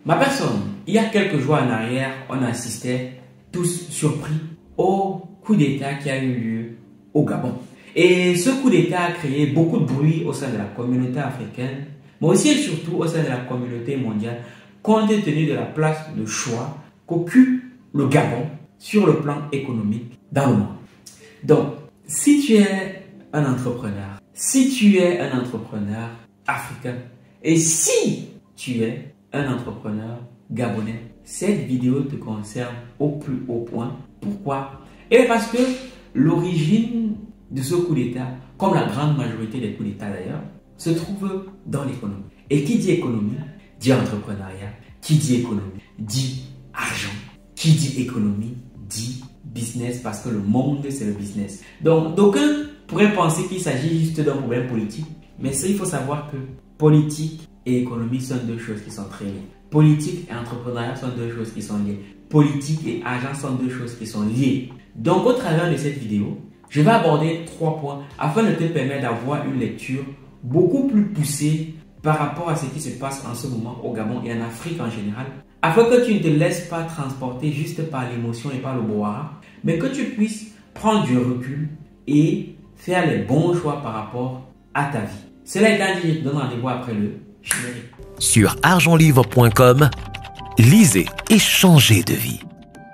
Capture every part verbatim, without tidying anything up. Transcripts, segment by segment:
Ma personne, il y a quelques jours en arrière, on assistait tous surpris au coup d'État qui a eu lieu au Gabon. Et ce coup d'État a créé beaucoup de bruit au sein de la communauté africaine, mais aussi et surtout au sein de la communauté mondiale, compte tenu de la place de choix qu'occupe le Gabon sur le plan économique dans le monde. Donc, si tu es un entrepreneur, si tu es un entrepreneur africain et si tu es un entrepreneur gabonais, cette vidéo te concerne au plus haut point. Pourquoi? Et parce que l'origine de ce coup d'État, comme la grande majorité des coups d'État d'ailleurs, se trouve dans l'économie. Et qui dit économie, dit entrepreneuriat. Qui dit économie, dit argent. Qui dit économie, dit business, parce que le monde, c'est le business. Donc, d'aucuns pourraient penser qu'il s'agit juste d'un problème politique, mais ça, il faut savoir que politique et économie sont deux choses qui sont très liées. Politique et entrepreneuriat sont deux choses qui sont liées. Politique et argent sont deux choses qui sont liées. Donc, au travers de cette vidéo, je vais aborder trois points afin de te permettre d'avoir une lecture beaucoup plus poussée par rapport à ce qui se passe en ce moment au Gabon et en Afrique en général, afin que tu ne te laisses pas transporter juste par l'émotion et par le brouhaha, mais que tu puisses prendre du recul et faire les bons choix par rapport à ta vie. Cela étant dit, je te donne rendez-vous après le générique. Sur argent livre point com, lisez et changez de vie.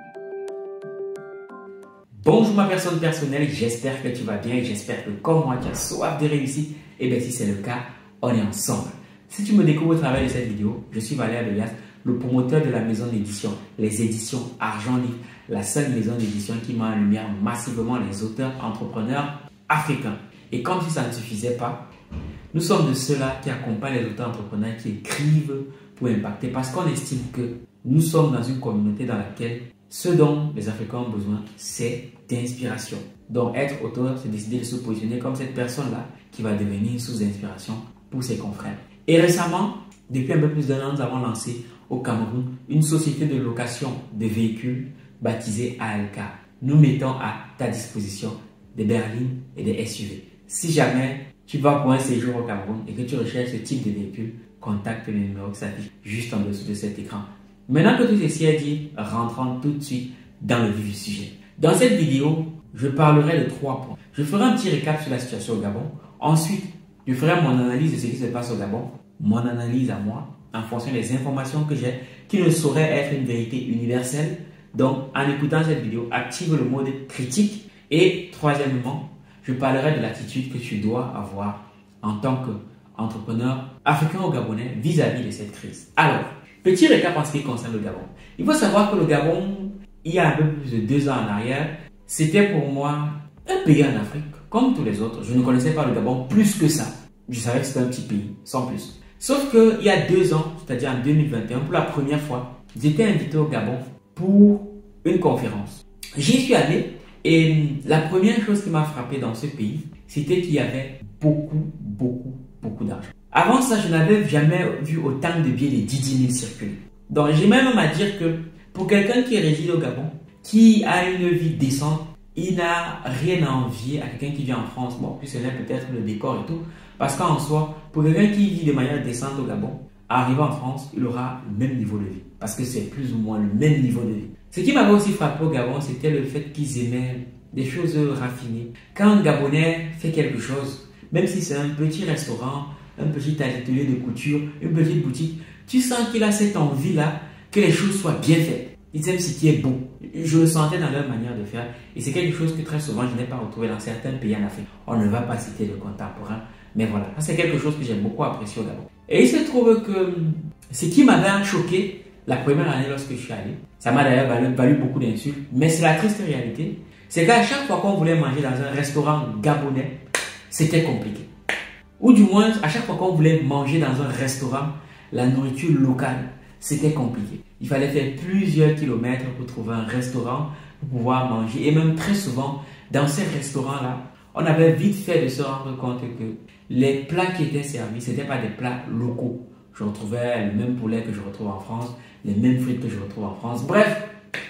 Bonjour ma personne personnelle, j'espère que tu vas bien et j'espère que comme moi tu as soif de réussite. Et bien si c'est le cas, on est ensemble. Si tu me découvres au travers de cette vidéo, je suis Valère Belias, le promoteur de la maison d'édition, les éditions Argent Livre, la seule maison d'édition qui met en lumière massivement les auteurs entrepreneurs africains. Et comme si ça ne suffisait pas, nous sommes de ceux-là qui accompagnent les auteurs entrepreneurs qui écrivent pour impacter parce qu'on estime que nous sommes dans une communauté dans laquelle ce dont les Africains ont besoin, c'est d'inspiration. Donc être auteur, c'est décider de se positionner comme cette personne-là qui va devenir une source d'inspiration pour ses confrères. Et récemment, depuis un peu plus d'un an, nous avons lancé au Cameroun une société de location de véhicules baptisée A L K. Nous mettons à ta disposition des berlines et des S U V. Si jamais tu vas pour un séjour au Cameroun et que tu recherches ce type de véhicule, contacte le numéro qui s'affiche juste en dessous de cet écran. Maintenant que tout ceci est dit, rentrons tout de suite dans le vif du sujet. Dans cette vidéo, je parlerai de trois points. Je ferai un petit récap sur la situation au Gabon. Ensuite, je ferai mon analyse de ce qui se passe au Gabon, mon analyse à moi, en fonction des informations que j'ai, qui ne sauraient être une vérité universelle. Donc, en écoutant cette vidéo, active le mode critique. Et troisièmement, je parlerai de l'attitude que tu dois avoir en tant qu'entrepreneur africain ou gabonais vis-à-vis de cette crise. Alors, petit récap en ce qui concerne le Gabon. Il faut savoir que le Gabon, il y a un peu plus de deux ans en arrière, c'était pour moi un pays en Afrique, comme tous les autres. Je ne connaissais pas le Gabon plus que ça. Je savais que c'était un petit pays, sans plus. Sauf qu'il y a deux ans, c'est-à-dire en deux mille vingt et un, pour la première fois, j'étais invité au Gabon pour une conférence. J'y suis allé et la première chose qui m'a frappé dans ce pays, c'était qu'il y avait beaucoup, beaucoup, beaucoup d'argent. Avant ça, je n'avais jamais vu autant de billets de dix mille circuler. Donc, j'ai même à dire que pour quelqu'un qui réside au Gabon, qui a une vie décente, il n'a rien à envier à quelqu'un qui vit en France. Bon, puis ce n'est peut-être le décor et tout. Parce qu'en soi, pour quelqu'un qui vit de manière décente au Gabon, arrivé en France, il aura le même niveau de vie. Parce que c'est plus ou moins le même niveau de vie. Ce qui m'avait aussi frappé au Gabon, c'était le fait qu'ils aimaient des choses raffinées. Quand un Gabonais fait quelque chose, même si c'est un petit restaurant, un petit atelier de couture, une petite boutique, tu sens qu'il a cette envie-là que les choses soient bien faites. Ils aiment ce qui est beau. Je le sentais dans leur manière de faire. Et c'est quelque chose que très souvent, je n'ai pas retrouvé dans certains pays en Afrique. On ne va pas citer le contemporain. Mais voilà, c'est quelque chose que j'ai beaucoup apprécié au Gabon. Et il se trouve que ce qui m'avait choqué la première année lorsque je suis allé, ça m'a d'ailleurs valu, valu beaucoup d'insultes, mais c'est la triste réalité, c'est qu'à chaque fois qu'on voulait manger dans un restaurant gabonais, c'était compliqué. Ou du moins, à chaque fois qu'on voulait manger dans un restaurant, la nourriture locale, c'était compliqué. Il fallait faire plusieurs kilomètres pour trouver un restaurant, pour pouvoir manger. Et même très souvent, dans ces restaurants-là, on avait vite fait de se rendre compte que les plats qui étaient servis, ce n'étaient pas des plats locaux. Je retrouvais le même poulet que je retrouve en France, les mêmes frites que je retrouve en France. Bref,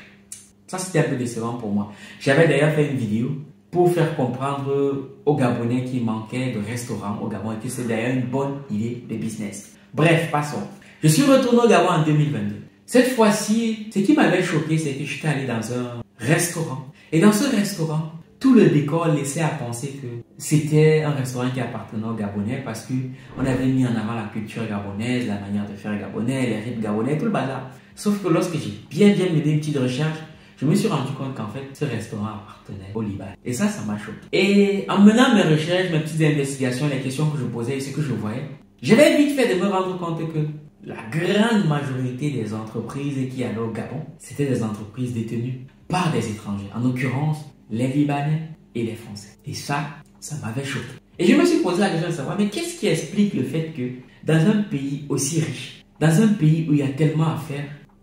ça c'était un peu décevant pour moi. J'avais d'ailleurs fait une vidéo pour faire comprendre aux Gabonais qui manquaient de restaurants au Gabon et que c'est d'ailleurs une bonne idée de business. Bref, passons. Je suis retourné au Gabon en deux mille vingt-deux. Cette fois-ci, ce qui m'avait choqué, c'est que j'étais allé dans un restaurant. Et dans ce restaurant, tout le décor laissait à penser que c'était un restaurant qui appartenait aux Gabonais parce qu'on avait mis en avant la culture gabonaise, la manière de faire gabonais, les rites gabonais, tout le bazar. Sauf que lorsque j'ai bien bien mené une petite recherche, je me suis rendu compte qu'en fait, ce restaurant appartenait au Liban. Et ça, ça m'a choqué. Et en menant mes recherches, mes petites investigations, les questions que je posais et ce que je voyais, j'avais vite fait de me rendre compte que la grande majorité des entreprises qui allaient au Gabon, c'était des entreprises détenues par des étrangers. En l'occurrence, les Libanais et les Français. Et ça, ça m'avait choqué. Et je me suis posé la question de savoir, mais qu'est-ce qui explique le fait que dans un pays aussi riche, dans un pays où il y a tellement à faire,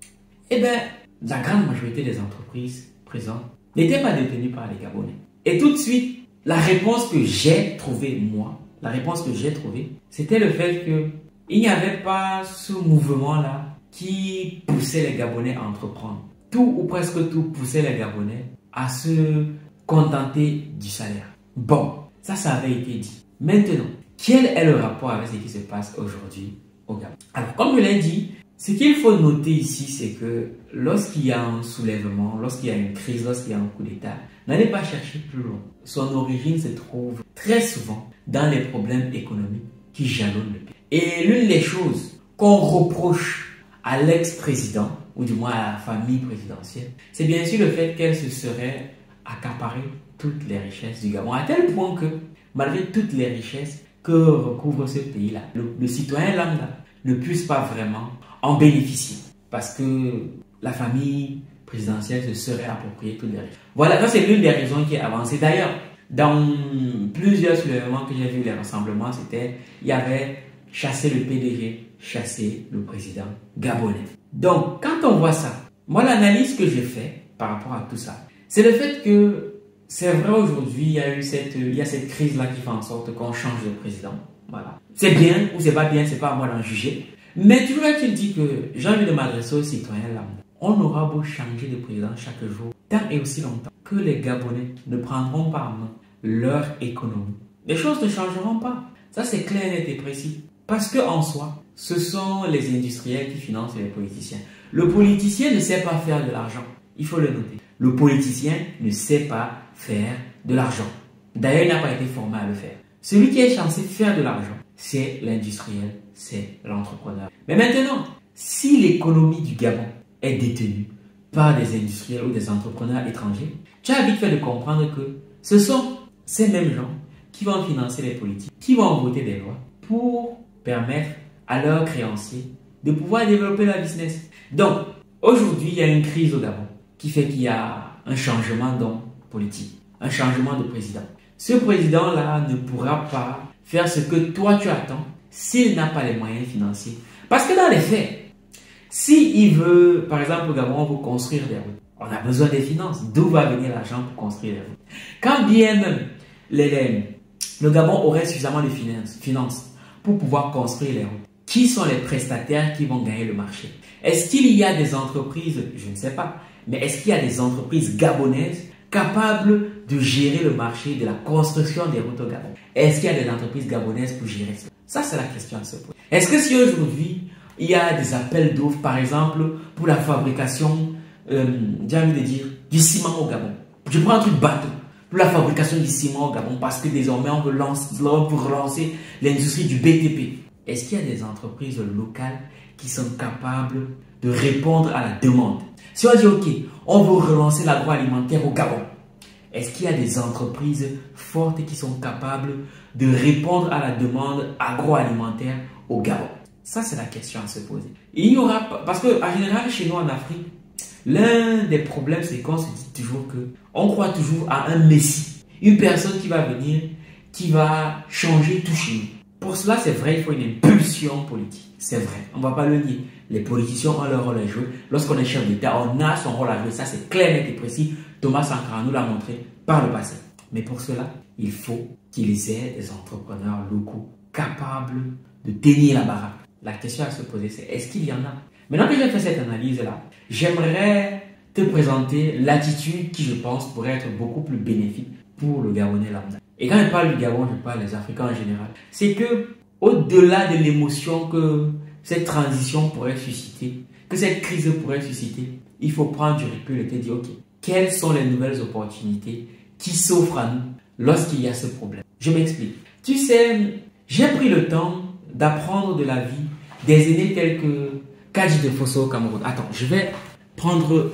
eh bien, la grande majorité des entreprises présentes n'étaient pas détenues par les Gabonais. Et tout de suite, la réponse que j'ai trouvée, moi, la réponse que j'ai trouvée, c'était le fait que il n'y avait pas ce mouvement-là qui poussait les Gabonais à entreprendre. Tout ou presque tout poussait les Gabonais à se contenter du salaire. Bon, ça, ça avait été dit. Maintenant, quel est le rapport avec ce qui se passe aujourd'hui au Gabon? Alors, comme je l'ai dit, ce qu'il faut noter ici, c'est que lorsqu'il y a un soulèvement, lorsqu'il y a une crise, lorsqu'il y a un coup d'État, n'allez pas chercher plus loin. Son origine se trouve très souvent dans les problèmes économiques qui jalonnent le pays. Et l'une des choses qu'on reproche à l'ex-président, ou du moins à la famille présidentielle, c'est bien sûr le fait qu'elle se serait accaparée toutes les richesses du Gabon, à tel point que, malgré toutes les richesses que recouvre ce pays-là, le, le citoyen lambda ne puisse pas vraiment en bénéficier, parce que la famille présidentielle se serait appropriée toutes les richesses. Voilà, ça c'est l'une des raisons qui est avancée. D'ailleurs, dans plusieurs soulèvements que j'ai vu, les rassemblements, c'était, il y avait chasser le P D G, chasser le président gabonais. Donc, quand on voit ça, moi, l'analyse que j'ai fait par rapport à tout ça, c'est le fait que c'est vrai aujourd'hui, il y a eu cette, il y a cette crise-là qui fait en sorte qu'on change de président. Voilà. C'est bien ou c'est pas bien, c'est pas à moi d'en juger. Mais toujours est-il dit que j'ai envie de m'adresser aux citoyens là. On aura beau changer de président chaque jour, tant et aussi longtemps que les Gabonais ne prendront pas en main leur économie. Les choses ne changeront pas. Ça, c'est clair, net et précis. Parce que en soi, ce sont les industriels qui financent les politiciens. Le politicien ne sait pas faire de l'argent. Il faut le noter. Le politicien ne sait pas faire de l'argent. D'ailleurs, il n'a pas été formé à le faire. Celui qui est censé faire de l'argent, c'est l'industriel, c'est l'entrepreneur. Mais maintenant, si l'économie du Gabon est détenue par des industriels ou des entrepreneurs étrangers, tu as vite fait de comprendre que ce sont ces mêmes gens qui vont financer les politiques, qui vont voter des lois pour permettre à leurs créanciers de pouvoir développer leur business. Donc, aujourd'hui, il y a une crise au Gabon qui fait qu'il y a un changement d'homme politique, un changement de président. Ce président-là ne pourra pas faire ce que toi tu attends s'il n'a pas les moyens financiers. Parce que dans les faits, s'il veut, par exemple au Gabon, on veut construire des routes, on a besoin des finances. D'où va venir l'argent pour construire les routes? Quand bien même les, les, le Gabon aurait suffisamment de finances, finances pour pouvoir construire les routes, qui sont les prestataires qui vont gagner le marché? Est-ce qu'il y a des entreprises, je ne sais pas, mais est-ce qu'il y a des entreprises gabonaises capables de gérer le marché de la construction des routes au Gabon? Est-ce qu'il y a des entreprises gabonaises pour gérer ça? Ça, c'est la question à se poser. Est-ce que si aujourd'hui, il y a des appels d'offres, par exemple, pour la fabrication, euh, j'ai envie de dire, du ciment au Gabon. Je prends un truc bateau, pour la fabrication du ciment au Gabon, parce que désormais, on veut, lance, on veut relancer l'industrie du B T P. Est-ce qu'il y a des entreprises locales qui sont capables de répondre à la demande? Si on dit, OK, on veut relancer l'agroalimentaire au Gabon, est-ce qu'il y a des entreprises fortes qui sont capables de répondre à la demande agroalimentaire au Gabon? Ça, c'est la question à se poser. Il y aura pas, parce que en général, chez nous en Afrique, l'un des problèmes, c'est qu'on se dit toujours que on croit toujours à un messie, une personne qui va venir, qui va changer tout chez nous. Pour cela, c'est vrai, il faut une impulsion politique. C'est vrai, on ne va pas le nier. Les politiciens ont leur rôle à jouer. Lorsqu'on est chef d'État, on a son rôle à jouer. Ça, c'est clair, net et précis. Thomas Sankara nous l'a montré par le passé. Mais pour cela, il faut qu'ils aient des entrepreneurs locaux capables de tenir la baraque. La question à se poser, c'est est-ce qu'il y en a? Maintenant que j'ai fait cette analyse-là, j'aimerais te présenter l'attitude qui, je pense, pourrait être beaucoup plus bénéfique pour le Gabonais lambda. Et quand je parle du Gabon, je parle des Africains en général. C'est que, au-delà de l'émotion que cette transition pourrait susciter, que cette crise pourrait susciter, il faut prendre du recul et te dire, ok, quelles sont les nouvelles opportunités qui s'offrent à nous lorsqu'il y a ce problème? Je m'explique. Tu sais, j'ai pris le temps d'apprendre de la vie des aînés tels que Kadi de Fosso au Cameroun. Attends, je vais prendre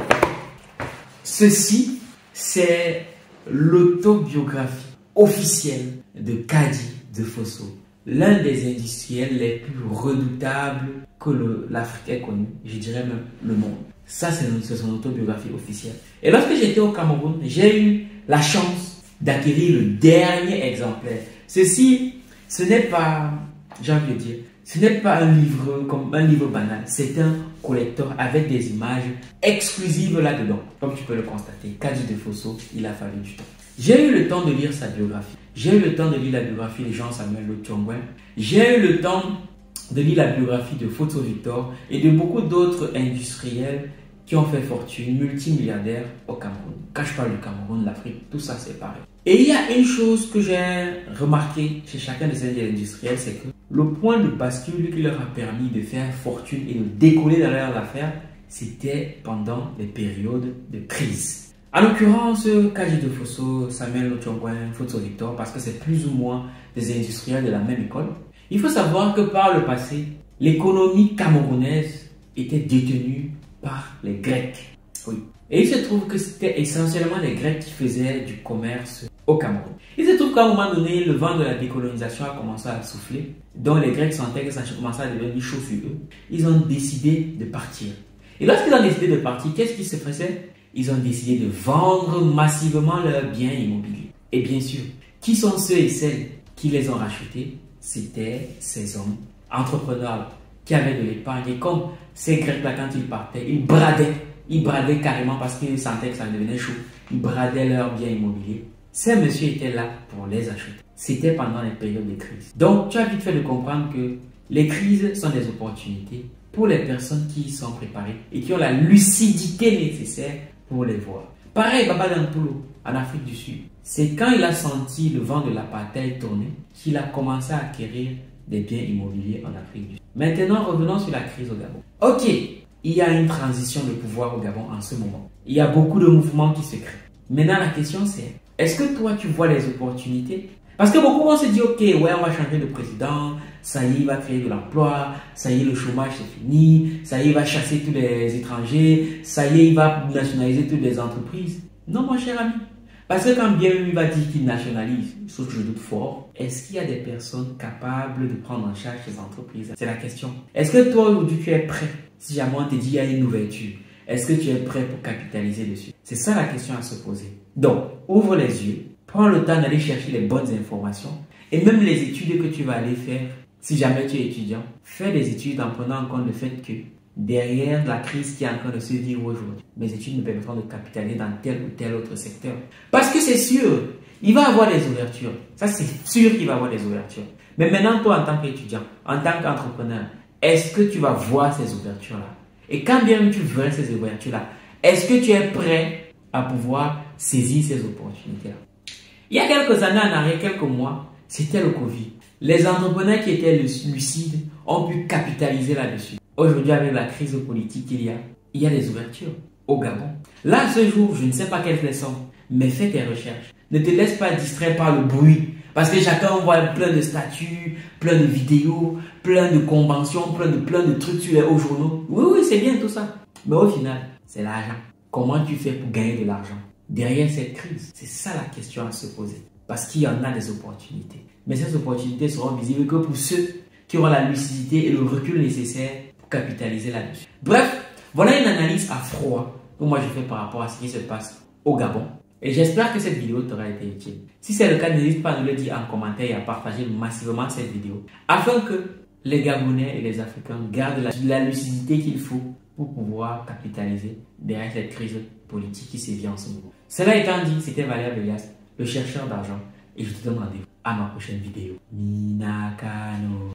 ceci. C'est l'autobiographie officielle de Kadi de Fosso, l'un des industriels les plus redoutables que l'Afrique ait connu, je dirais même le monde. Ça, c'est son autobiographie officielle. Et lorsque j'étais au Cameroun, j'ai eu la chance d'acquérir le dernier exemplaire. Ceci, ce n'est pas, j'ai envie de dire, ce n'est pas un livre comme un livre banal, c'est un collector avec des images exclusives là-dedans. Comme tu peux le constater, Kadi de Fosso, il a fallu du temps. J'ai eu le temps de lire sa biographie. J'ai eu le temps de lire la biographie de Jean-Samuel Lotiongwen. J'ai eu le temps de lire la biographie de Photo Victor et de beaucoup d'autres industriels qui ont fait fortune, multimilliardaires au Cameroun. Quand je parle du Cameroun, l'Afrique, tout ça c'est pareil. Et il y a une chose que j'ai remarqué chez chacun de ces industriels, c'est que le point de bascule qui leur a permis de faire fortune et de décoller dans leurs affaires, c'était pendant les périodes de crise. En l'occurrence, Kadi de Fosso, Samuel Lotiongwen, Photo Victor, parce que c'est plus ou moins des industriels de la même école. Il faut savoir que par le passé, l'économie camerounaise était détenue par les Grecs. Oui. Et il se trouve que c'était essentiellement les Grecs qui faisaient du commerce au Cameroun. Il se trouve qu'à un moment donné, le vent de la décolonisation a commencé à souffler. Donc les Grecs sentaient que ça commençait à devenir chaud sur eux. Ils ont décidé de partir. Et lorsqu'ils ont décidé de partir, qu'est-ce qui se faisait? Ils ont décidé de vendre massivement leurs biens immobiliers. Et bien sûr, qui sont ceux et celles qui les ont rachetés? C'était ces hommes entrepreneurs qui avaient de l'épargne. Et comme ces Grecs-là, quand ils partaient, ils bradaient. Ils bradaient carrément parce qu'ils sentaient que ça devenait chaud. Ils bradaient leurs biens immobiliers. Ces messieurs étaient là pour les acheter. C'était pendant les périodes de crise. Donc, tu as vite fait de comprendre que les crises sont des opportunités pour les personnes qui y sont préparées et qui ont la lucidité nécessaire pour les voir. Pareil, Baba Dantoulou, en Afrique du Sud. C'est quand il a senti le vent de l'apartheid tourner qu'il a commencé à acquérir des biens immobiliers en Afrique du Sud. Maintenant, revenons sur la crise au Gabon. Ok, il y a une transition de pouvoir au Gabon en ce moment. Il y a beaucoup de mouvements qui se créent. Maintenant, la question c'est, est-ce que toi, tu vois les opportunités? Parce que beaucoup vont se dire, ok, ouais, on va changer de président, ça y est, il va créer de l'emploi, ça y est, le chômage c'est fini, ça y est, il va chasser tous les étrangers, ça y est, il va nationaliser toutes les entreprises. Non, mon cher ami. Parce que quand bien lui va dire qu'il nationalise, sauf que je doute fort, est-ce qu'il y a des personnes capables de prendre en charge ces entreprises? C'est la question. Est-ce que toi, aujourd'hui, tu es prêt? Si jamais on te dit qu'il y a une ouverture, est-ce que tu es prêt pour capitaliser dessus? C'est ça la question à se poser. Donc, ouvre les yeux, prends le temps d'aller chercher les bonnes informations et même les études que tu vas aller faire, si jamais tu es étudiant, fais des études en prenant en compte le fait que derrière la crise qui est en train de se vivre aujourd'hui, mes études me permettront de capitaliser dans tel ou tel autre secteur. Parce que c'est sûr, il va y avoir des ouvertures. Ça, c'est sûr qu'il va y avoir des ouvertures. Mais maintenant, toi, en tant qu'étudiant, en tant qu'entrepreneur, est-ce que tu vas voir ces ouvertures-là? Et quand bien tu verras ces ouvertures-là, est-ce que tu es prêt à pouvoir saisir ces opportunités-là? Il y a quelques années en arrière, quelques mois, c'était le Covid. Les entrepreneurs qui étaient lucides ont pu capitaliser là-dessus. Aujourd'hui, avec la crise politique qu'il y a, il y a des ouvertures au Gabon. Là, ce jour, je ne sais pas quelles elles sont, mais fais tes recherches. Ne te laisse pas distraire par le bruit. Parce que chacun voit plein de statuts, plein de vidéos, plein de conventions, plein de, plein de trucs sur les hauts journaux. Oui, oui, c'est bien tout ça. Mais au final, c'est l'argent. Comment tu fais pour gagner de l'argent derrière cette crise? C'est ça la question à se poser. Parce qu'il y en a des opportunités. Mais ces opportunités seront visibles que pour ceux qui auront la lucidité et le recul nécessaire pour capitaliser là-dessus. Bref, voilà une analyse à froid que moi je fais par rapport à ce qui se passe au Gabon. Et j'espère que cette vidéo t'aura été utile. Si c'est le cas, n'hésite pas à nous le dire en commentaire et à partager massivement cette vidéo afin que les Gabonais et les Africains gardent la, la lucidité qu'il faut pour pouvoir capitaliser derrière cette crise politique qui sévit en ce moment. Cela étant dit, c'était Valère Belias, le chercheur d'argent, et je te donne rendez-vous à ma prochaine vidéo. Minakano.